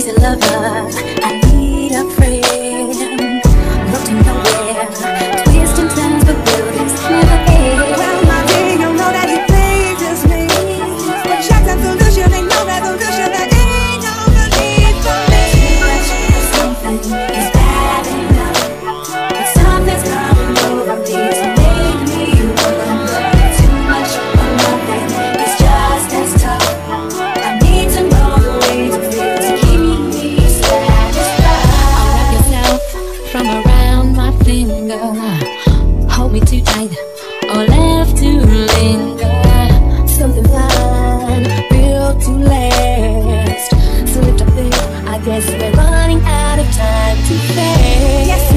easy lover. I need a friend. Look to nowhere. Twist and turns, but buildings never end. Well, my dear, you know that it pleases me. But check that solution, ain't no resolution. There ain't no relief for me. Something is bad enough, but something's coming over me to make me wonder. Too much or nothing is just as tough. I need to know the way to feel to keep me satisfied. Wrap yourself from around my finger. Hold me too tight or left to linger. Something fine, built to last. So lift up there, I guess we're running out of time to fast. Yes,